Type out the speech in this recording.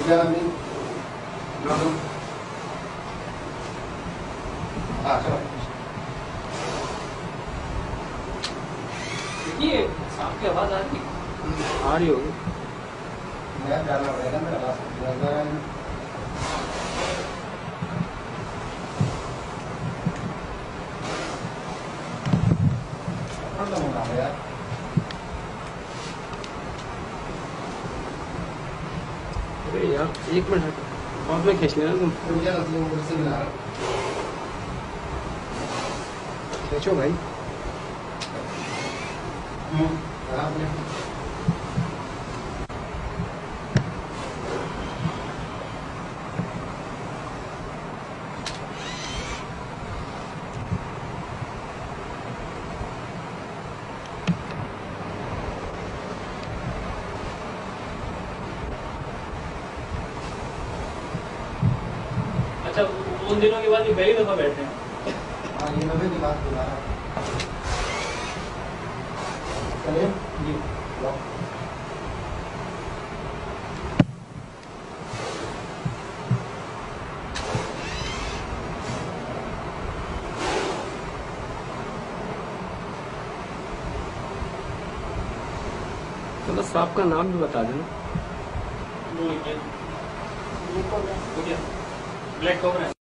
ये सांप की आवाज आ रही होगी। अरे यार एक मिनट हाथ में खींच लेना तुम। खींचो भाई। अच्छा उन दिनों के बाद ये पहली दफा बैठे हैं। हाँ ये नब्बे की बात बता रहा चलिए जी। चलो सांप का नाम भी बता देना। Black cobra.